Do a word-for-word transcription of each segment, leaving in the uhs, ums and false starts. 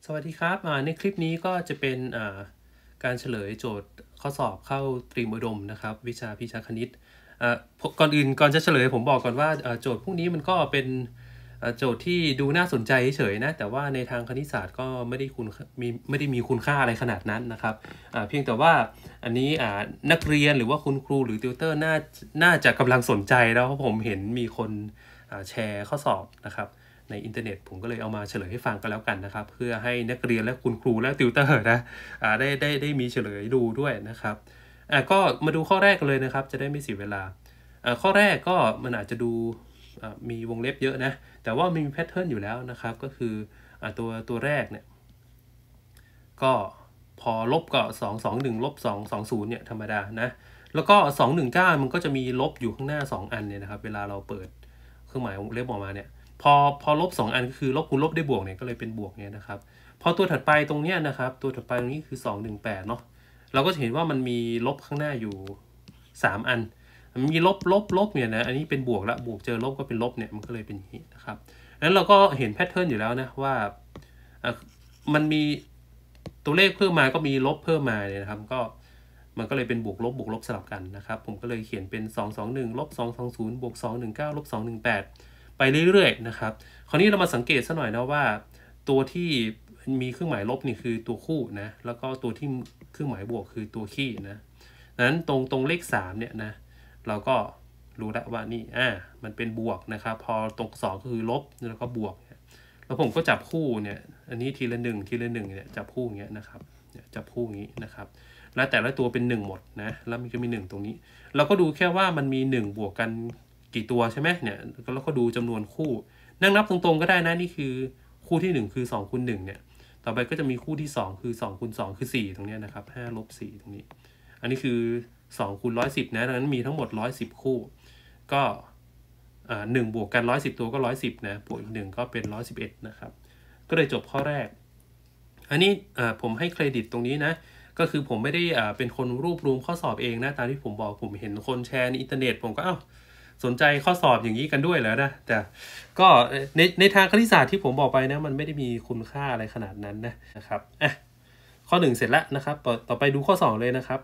สวัสดีครับในคลิปนี้ก็จะเป็นการเฉลยโจทย์ข้อสอบเข้าตรีมอุดมนะครับวิชาพิชาคณิตก่อนอื่นก่อนจะเฉลยผมบอกก่อนว่าโจทย์พวกนี้มันก็เป็นโจทย์ที่ดูน่าสนใจเฉยๆนะแต่ว่าในทางคณิตศาสตร์ก็ไม่ได้คุณมีไม่ได้มีคุณค่าอะไรขนาดนั้นนะครับเพียงแต่ว่าอันนี้นักเรียนหรือว่าคุณครูหรือติวเตอร์น่าน่าจะกำลังสนใจแล้วเพราะผมเห็นมีคนแชร์ข้อสอบนะครับในอินเทอร์เน็ตผมก็เลยเอามาเฉลยให้ฟังกันแล้วกันนะครับเพื่อให้นักเรียนและคุณครูและติวเตอร์นะได้ได้ได้มีเฉลยดูด้วยนะครับก็มาดูข้อแรกกันเลยนะครับจะได้ไม่เสียเวลาข้อแรกก็มันอาจจะดูมีวงเล็บเยอะนะแต่ว่ามีแพทเทิร์นอยู่แล้วนะครับก็คือตัวตัวแรกเนี่ยก็พอลบก็สองสองหนึ่งลบสองสองศูนย์เนี่ยธรรมดานะแล้วก็สองหนึ่งเก้ามันก็จะมีลบอยู่ข้างหน้าสองอันเนี่ยนะครับเวลาเราเปิดเครื่องหมายวงเล็บออกมาเนี่ยพอพอลบสองอันก็คือลบคูณลบได้บวกเนี่ยก็เลยเป็นบวกเนี่ยนะครับพอตัวถัดไปตรงเนี้ยนะครับตัวถัดไปตรงนี้คือสองหนึ่งแปดเนาะเราก็จะเห็นว่ามันมีลบข้างหน้าอยู่สามอันมันมีลบลบลบเนี่ยนะอันนี้เป็นบวกละบวกเจอลบก็เป็นลบเนี่ยมันก็เลยเป็นอย่างนี้นะครับนั้นเราก็เห็นแพทเทิร์นอยู่แล้วนะว่ามันมีตัวเลขเพิ่มมาก็มีลบเพิ่มมาเนี่ยนะครับก็มันก็เลยเป็นบวกลบบวกลบสลับกันนะครับผมก็เลยเขียนเป็นสองสองหนึ่งลบสองสองศูนย์บวกสองหนึ่งเก้าลบสองหนึ่งแปดไปเรื่อยๆนะครับคราวนี้เรามาสังเกตซะหน่อยนะว่าตัวที่มีเครื่องหมายลบนี่คือตัวคู่นะแล้วก็ตัวที่เครื่องหมายบวกคือตัวคี่นะนั้นตรงตรงเลขสามเนี่ยนะเราก็รู้แล้วว่านี่อ่ามันเป็นบวกนะครับพอตรงสองก็คือลบแล้วก็บวกแล้วผมก็จับคู่เนี่ยอันนี้ทีละหนึ่งทีละหนึ่งเนี่ยจับคู่อย่างเงี้ยนะครับจับคู่อย่างนี้นะครับแล้วแต่ละตัวเป็นหนึ่งหมดนะแล้วมันก็มีหนึ่งตรงนี้เราก็ดูแค่ว่ามันมีหนึ่งบวกกันกี่ตัวใช่ไหมเนี่ยแล้วก็ดูจำนวนคู่นั่งนับตรงๆก็ได้นะนี่คือคู่ที่หนึ่งคือสองคูณหนึ่งเนี่ยต่อไปก็จะมีคู่ที่สองคือสองคูณสองคือสี่ตรงนี้นะครับห้าลบสี่ตรงนี้อันนี้คือสองคูณหนึ่งร้อยสิบนะดังนั้นมีทั้งหมดหนึ่งร้อยสิบคู่ก็อ่าหนึ่งบวกกันหนึ่งร้อยสิบตัวก็หนึ่งร้อยสิบนะบวกอีกหนึ่งก็เป็นหนึ่งร้อยสิบเอ็ดนะครับก็เลยจบข้อแรกอันนี้อ่าผมให้เครดิตตรงนี้นะก็คือผมไม่ได้อ่าเป็นคนรวบรวมข้อสอบเองนะตามที่ผมบอกผมเห็นคนแชร์ในอินเทอร์เน็ตผมก็เอ้าสนใจข้อสอบอย่างนี้กันด้วยแล้วนะแต่ก็ในในทางคณิตศาสตร์ที่ผมบอกไปนะมันไม่ได้มีคุณค่าอะไรขนาดนั้นนะนะครับอ่ะข้อหนึ่งเสร็จแล้วนะครับต่อต่อไปดูข้อสองเลยนะครับ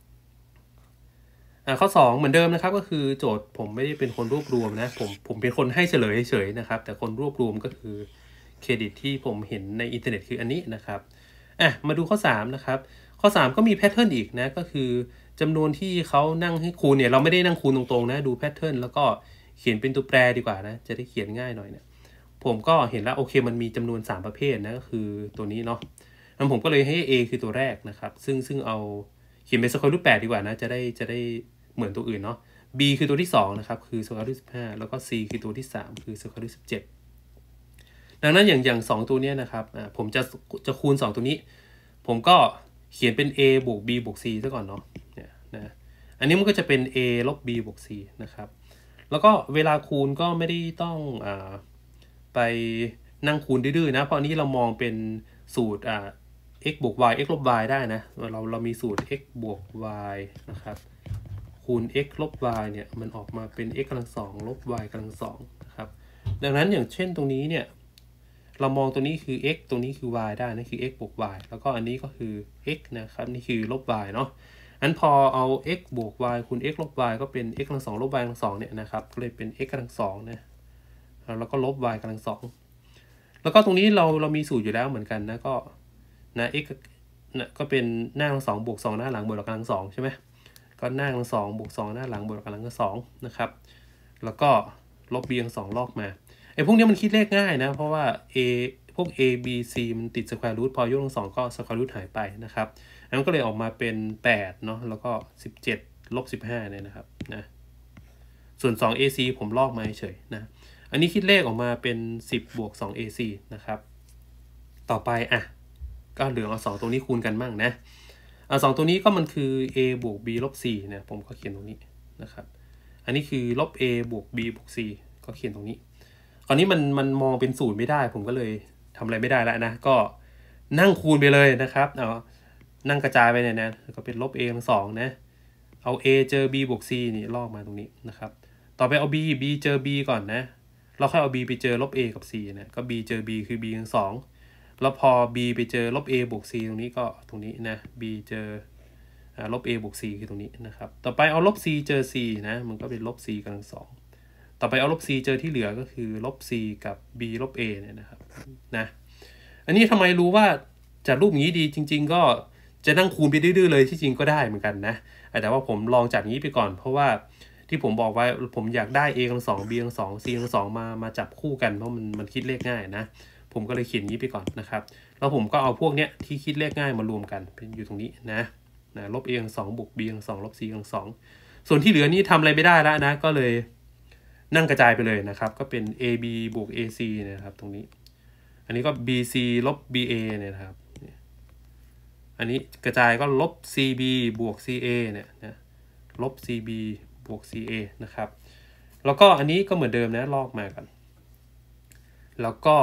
อ่าข้อสองเหมือนเดิมนะครับก็คือโจทย์ผมไม่ได้เป็นคนรวบรวมนะผมผมเป็นคนให้เฉลยเฉยๆนะครับแต่คนรวบรวมก็คือเครดิตที่ผมเห็นในอินเทอร์เน็ตคืออันนี้นะครับอ่ะมาดูข้อสามนะครับข้อสามก็มีแพทเทิร์นอีกนะก็คือจำนวนที่เขานั่งให้คูณเนี่ยเราไม่ได้นั่งคูณตรงๆนะดูแพทเทิร์นแล้วก็เขียนเป็นตัวแปรดีกว่านะจะได้เขียนง่ายหน่อยเนี่ยผมก็เห็นแล้วโอเคมันมีจำนวนสามประเภทนะก็คือตัวนี้เนาะแล้วผมก็เลยให้ A คือตัวแรกนะครับซึ่งซึ่งเอาเขียนเป็นสแควร์รูทแปดดีกว่านะจะได้จะได้เหมือนตัวอื่นเนาะ B คือตัวที่สองนะครับคือสแควร์รูทสิบห้าแล้วก็ C คือตัวที่สามคือสแควร์รูทสิบเจ็ดดังนั้นอย่างอย่างสองตัวนี้นะครับอ่าผมจะจะคูณสองตัวนี้ผมก็เขียนเป็น A บวก B บวก C ซะก่อนเนาะเนี่ยนะอันนี้มันก็จะเป็น A ลบ B บวก C นะครับแล้วก็เวลาคูณก็ไม่ได้ต้องอ่าไปนั่งคูณดื้อๆนะเพราะอันนี้เรามองเป็นสูตรอ่า x บวก y x ลบ y ได้นะเราเรามีสูตร x บวก y นะครับคูณ x ลบ y เนี่ยมันออกมาเป็น x กำลังสองลบ y กำลังสองนะครับดังนั้นอย่างเช่นตรงนี้เนี่ยเรามองตัวนี้คือ x ตรงนี้คือ y ได้นะคือ x บวก y แล้วก็อันนี้ก็คือ x นะครับนี่คือลบ y เนาะอันพอเอา x บวก y คูณ x ลบ y ก็เป็น x กำลังสองลบ y กำลังสองเนี่ยนะครับก็เลยเป็น x กำลังสองนะแล้วก็ลบ y กำลังสองแล้วก็ตรงนี้เราเรามีสูตรอยู่แล้วเหมือนกันนะก็นะ x นะก็เป็นหน้ากำลังสองบวกสองหน้าหลังบวกกำลังสองใช่ไหมก็หน้ากำลังสองบวกสองหน้าหลังบวกกำลังสองนะครับแล้วก็ลบ b กำลังสองลอกมาไอ้พวกนี้มันคิดเลขง่ายนะเพราะว่า a พวก a b c มันติดสแควร์รูทพอยกกำลังสองก็สแควร์รูทหายไปนะครับนั้นก็เลยออกมาเป็นแปดเนาะแล้วก็สิบเจ็ดลบสิบห้าเนี่ยนะครับนะส่วน สอง เอ ซี ผมลอกมาเฉยนะอันนี้คิดเลขออกมาเป็นสิบบวกสอง เอ ซี นะครับต่อไปอ่ะก็เหลือเอาสองตัวนี้คูณกันมั่งนะเอาสองตัวนี้ก็มันคือ a บวก b ลบ c เนี่ยผมก็เขียนตรงนี้นะครับอันนี้คือลบ a บวก b บวก c ก็เขียนตรงนี้คราวนี้มันมันมองเป็นศูนย์ไม่ได้ผมก็เลยทำอะไรไม่ได้แล้วนะก็นั่งคูณไปเลยนะครับเอานั่งกระจายไปเนี่ยนะก็เป็นลบ a ทั้งสองนะเอา a เจอ b บวก c นี่ลอกมาตรงนี้นะครับต่อไปเอา b b เจอ b ก่อนนะเราค่อยเอา b ไปเจอลบ a กับ c นะก็ b เจอ b คือ b ทั้งสองแล้วพอ b ไปเจอลบ a บวก c ตรงนี้ก็ตรงนี้นะ b เจอลบ a บวก c คือตรงนี้นะครับต่อไปเอาลบ c เจอ c นะมันก็เป็นลบ c กำลังสองต่อไปเอาลบ c เจอที่เหลือก็คือลบ c กับ b ลบ a เนี่ยนะครับนะอันนี้ทำไมรู้ว่าจัดรูปอย่างนี้ดีจริงๆก็จะนั่งคูณไปดื้อๆเลยที่จริงก็ได้เหมือนกันนะแต่ว่าผมลองจัดนี้ไปก่อนเพราะว่าที่ผมบอกไว้ผมอยากได้ a กำลังสอง b กำลังสอง c กำลังสองมามาจับคู่กันเพราะมันมันคิดเลขง่ายนะผมก็เลยเขียนนี้ไปก่อนนะครับแล้วผมก็เอาพวกเนี้ยที่คิดเลขง่ายมารวมกันเป็นอยู่ตรงนี้นะนะลบ a กำลังสองบวก b กำลังสองลบ c กำลังสองส่วนที่เหลือนี่ทำอะไรไม่ได้แล้วนะก็เลยนั่งกระจายไปเลยนะครับก็เป็น ab บวก ac นะครับตรงนี้อันนี้ก็ bc ลบ ba เนี่ยนะครับอันนี้กระจายก็ลบ cb บวก ca เนี่ยนะลบ cb บวก ca นะครับแล้วก็อันนี้ก็เหมือนเดิมนะลอกมากันแล้วก็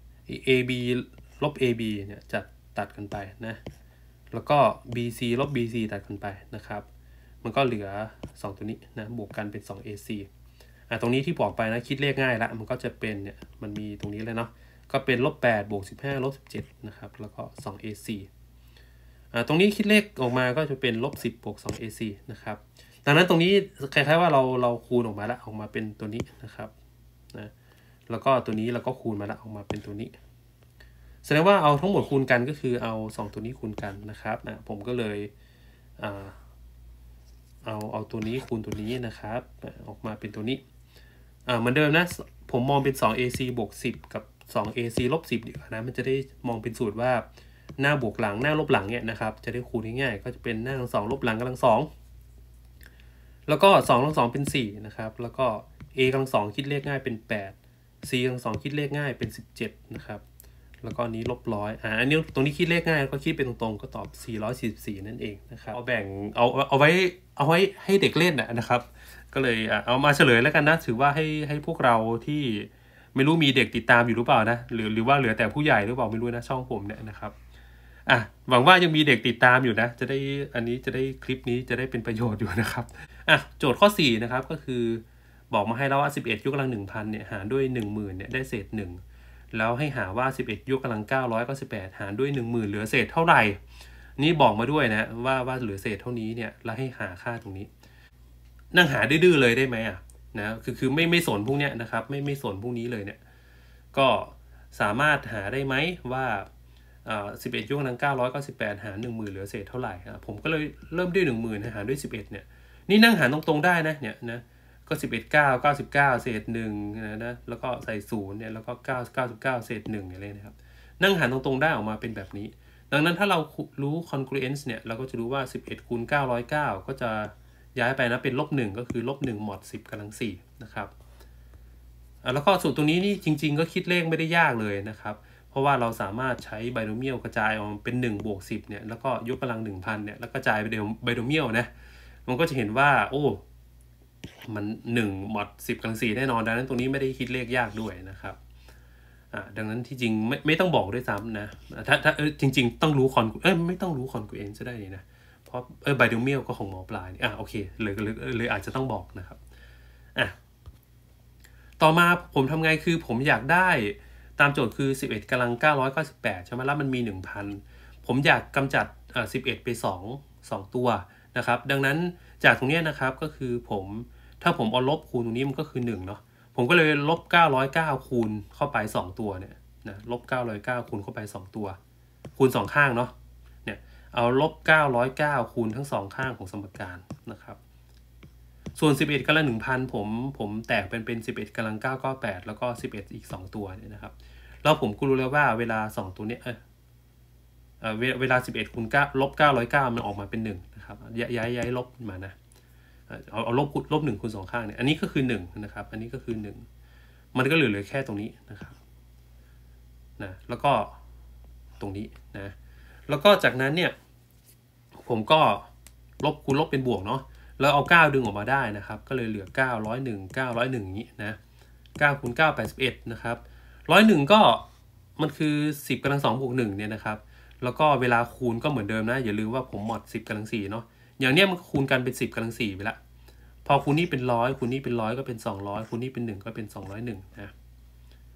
ab ลบ ab เนี่ยจะตัดกันไปนะแล้วก็ bc ลบ bc ตัดกันไปนะครับมันก็เหลือสองตัวนี้นะบวกกันเป็น สอง ac อ่ะตรงนี้ที่บอกไปนะคิดเลขง่ายละมันก็จะเป็นเนี่ยมันมีตรงนี้เลยเนาะก็เป็นลบแปดบวกสิบห้าลบสิบเจ็ดนะครับแล้วก็ สอง ac อ่าตรงนี้คิดเลขออกมาก็จะเป็นลบสิบบวก สอง ac นะครับดังนั้นตรงนี้คล้ายๆว่าเราเราคูณออกมาแล้วออกมาเป็นตัวนี้นะครับนะแล้วก็ตัวนี้เราก็คูณมาแล้วออกมาเป็นตัวนี้แสดงว่าเอาทั้งหมดคูณกันก็คือเอาสองตัวนี้คูณกันนะครับนะผมก็เลยอ่าเอาเอาตัวนี้คูณตัวนี้นะครับออกมาเป็นตัวนี้อ่าเหมือนเดิมนะผมมองเป็น สอง ac บวกสิบกับ สอง ac ลบสิบดีกว่านะมันจะได้มองเป็นสูตรว่าหน้าบวกหลังหน้าลบหลังเนี่ยนะครับจะได้คูณง่ายๆก็จะเป็นหน้ากำลังสองลบหลังกำลังสองแล้วก็สองกำลังสองเป็นสี่นะครับแล้วก็ a กำลังสองคิดเลขง่ายเป็นแปด c กำลังสองคิดเลขง่ายเป็นสิบเจ็ดนะครับแล้วก็นี้ลบร้อยอ่าอันนี้ตรงนี้คิดเลขง่ายก็คิดเป็นตรงๆก็ตอบสี่ร้อยสี่สิบสี่นั่นเองนะครับเอาแบ่งเอาเอาไว้เอาไว้ให้เด็กเล่นนะครับก็เลยเอามาเฉลยแล้วกันนะถือว่าให้ให้พวกเราที่ไม่รู้มีเด็กติดตามอยู่หรือเปล่านะหรือหรือว่าเหลือแต่ผู้ใหญ่หรือเปล่าไม่รู้นะช่องผมเนี่ยนะครับอ่ะหวังว่ายังมีเด็กติดตามอยู่นะจะได้อันนี้จะได้คลิปนี้จะได้เป็นประโยชน์อยู่นะครับอ่ะโจทย์ข้อสี่นะครับก็คือบอกมาให้แล้วว่าสิบเอ็ดยกกำลัง หนึ่งพัน เนี่ยหารด้วย หนึ่งหมื่น เนี่ยได้เศษหนึ่งแล้วให้หาว่าสิบเอ็ดยกกำลังเก้าร้อยเก้าสิบแปดหารด้วย หนึ่งหมื่น เหลือเศษเท่าไหร่นี่บอกมาด้วยนะว่าว่าเหลือเศษเท่านี้เนี่ยแล้วให้หาค่าตรงนี้นั่งหาดื้อๆเลยได้ไหมอ่ะนะคือคือไม่ไม่สนพวกเนี้ยนะครับไม่ไม่สนพวกนี้เลยเนี่ยก็สามารถหาได้ไหมว่าอ่าสิบเอ็ดยกกำลังเก้าร้อยเก้าสิบแปดหาร หนึ่งหมื่น เหลือเศษเท่าไหร่อ่ะผมก็เลยเริ่มด้วย หนึ่งหมื่น หารด้วยสิบเอ็ดเนี่ยนี่นั่งหารตรงๆได้นะเนี่ยนะก็สิบเอ็ด เก้า เก้าสิบเก้าเศษหนึ่งนะนะแล้วก็ใส่ศูนย์เนี่ยแล้วก็เก้า เก้าสิบเก้าเศษหนึ่งเนี่ยเลยนะครับนั่งหารตรงๆได้ออกมาเป็นแบบนี้ดังนั้นถ้าเรารู้ congruence เนี่ยเราก็จะรู้ว่าสิบเอ็ดคูณเก้าร้อยเก้าก็จะย้ายไปนะเป็นลบหนึ่งก็คือลบหนึ่งหมดสิบกำลังสี่นะครับอ่ะแล้วก็สูตรตรงนี้นี่จริงๆก็คิดเลขไม่ได้ยากเลยนะครับเพราะว่าเราสามารถใช้ไบโนเมียลกระจายออกเป็นหนึ่งบวกสิบเนี่ยแล้วก็ยกกำลัง หนึ่งพัน เนี่ยแล้วกระจายไปเดียวไบโนเมียลนะมันก็จะเห็นว่าโอ้มันหนึ่งหมดสิบกำลังสี่แน่นอนดังนั้นตรงนี้ไม่ได้คิดเลขยากด้วยนะครับอ่าดังนั้นที่จริงไม่ไม่ต้องบอกด้วยซ้ำนะถ้าถ้าเออจริงๆต้องรู้คอนเออไม่ต้องรู้คอนกูเอนจะได้นี่นะเพราะเออไบโนเมียลก็ของหมอปลายอ่ะโอเคเลยเลยเลยอาจจะต้องบอกนะครับอ่ะต่อมาผมทำไงคือผมอยากได้ตามโจทย์คือสิบเอ็ดกำลังเก้าร้อยเก้าสิบแปดใช่ไหมแล้วมันมี หนึ่งพัน ผมอยากกำจัดอ่าสิบเอ็ดไปสอง สองตัวนะครับดังนั้นจากตรงนี้นะครับก็คือผมถ้าผมเอาลบคูณตรงนี้มันก็คือหนึ่งเนาะผมก็เลยลบเก้าร้อยเก้าคูณเข้าไปสองตัวเนี่ยนะลบเก้าร้อยเก้าคูณเข้าไปสองตัวคูณสองข้างเนาะเนี่ยเอาลบเก้าร้อยเก้าคูณทั้งสองข้างของสมการนะครับส่วนสิบเอ็ดกำลัง หนึ่งพัน ผมผมแตกเป็นเป็นสิบเอ็ดกำลังเก้าร้อยเก้าสิบแปดแล้วก็สิบเอ็ดอีกสองตัวเนี่ยนะครับแล้วผมก็รู้แล้วว่าเวลาสองตัวเนี้ยเออเอ่อเวลาสิบเอ็ดคูณเก้าลบเก้าร้อยเก้ามันออกมาเป็นหนึ่งนะครับย้ายย้ายลบมานะเอาเอาลบลบหนึ่งคูณสองข้างเนี่ยอันนี้ก็คือหนึ่งนะครับอันนี้ก็คือหนึ่งมันก็เหลือเหลือแค่ตรงนี้นะครับนะแล้วก็ตรงนี้นะแล้วก็จากนั้นเนี่ยผมก็ลบคูณลบเป็นบวกเนาะแล้วเอาเก้าดึงออกมาได้นะครับก็เลยเหลือเก้า หนึ่งร้อยเอ็ด เก้าร้อยเอ็ดอย่างนี้นะเก้าคูณเก้า แปดสิบเอ็ดนะครับหนึ่งร้อยเอ็ดก็มันคือสิบกำลังสองบวกหนึ่งเนี่ยนะครับแล้วก็เวลาคูณก็เหมือนเดิมนะอย่าลืมว่าผมหมดสิบกำลังสี่เนาะอย่างเนี้ยมันคูณกันเป็นสิบกำลังสี่ไปละพอคูณนี้เป็นร้อยคูณนี้เป็นร้อยก็เป็นสองร้อยคูณนี้เป็นหนึ่งก็เป็นสองร้อยเอ็ดนะ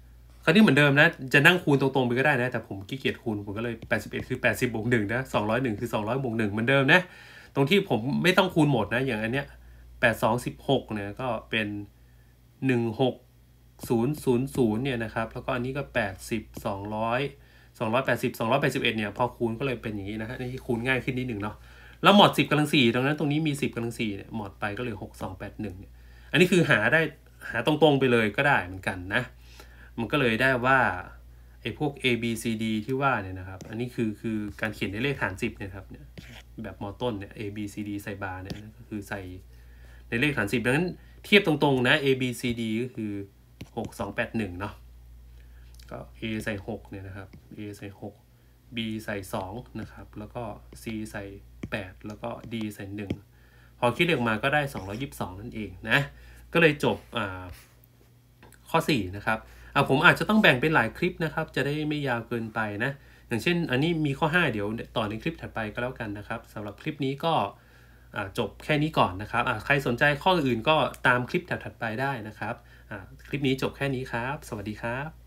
คราวนี้เหมือนเดิมนะจะนั่งคูณตรงๆไปก็ได้นะแต่ผมขี้เกียจคูณผมก็เลยแปดสิบเอ็ดคือแปดสิบบวกหนึ่งนะสองร้อยเอ็ดคือสองร้อยบวกหนึ่งเหมือนเดิมนะตรงที่ผมไม่ต้องคูณหมดนะอย่างอันเนี้ยแปด สอง สิบหกเนี่ยก็เป็นหนึ่งหกศูนย์ศูนย์ศูนย์เนี่ยนะครับแล้วก็อันนี้ก็แปดสิบ สองร้อย สองร้อยแปดสิบ สองร้อยแปดสิบเอ็ดเนี่ยพอคูณก็เลยเป็นอย่างนี้นะฮะนี่คูณง่ายขึ้นนิดหนึ่งเนาะแล้วหมอดสิบกำลังสี่ตรงนั้นตรงนี้มีสิบกำลังสี่เนี่ยหมอดไปก็เลยหกสองแปดหนึ่งเนี่ยอันนี้คือหาได้หาตรงๆไปเลยก็ได้เหมือนกันนะมันก็เลยได้ว่าไอ้พวก A B C D ที่ว่าเนี่ยนะครับอันนี้คือคือการเขียนในเลขฐานสิบเนี่ยครับเนี่ยแบบมอต้นเนี่ย A B C D ใส่บาร์เนี่ยก็คือใส่ในเลขฐานสิบดังนั้นเทียบตรงๆนะ A B C D ก็คือหกสองแปดหนึ่งเนาะก็ A ใส่หกเนี่ยนะครับ A ใส่หก B ใส่สองนะครับแล้วก็ C ใส่แปดแล้วก็ D ใส่หนึ่งพอคิดออกมาก็ได้สองร้อยยี่สิบสองนั่นเองนะก็เลยจบอ่าข้อสี่นะครับอ่าผมอาจจะต้องแบ่งเป็นหลายคลิปนะครับจะได้ไม่ยาวเกินไปนะอย่างเช่นอันนี้มีข้อห้าเดี๋ยวต่อในคลิปถัดไปก็แล้วกันนะครับสำหรับคลิปนี้ก็จบแค่นี้ก่อนนะครับใครสนใจข้ออื่นก็ตามคลิปถัดๆไปได้นะครับคลิปนี้จบแค่นี้ครับสวัสดีครับ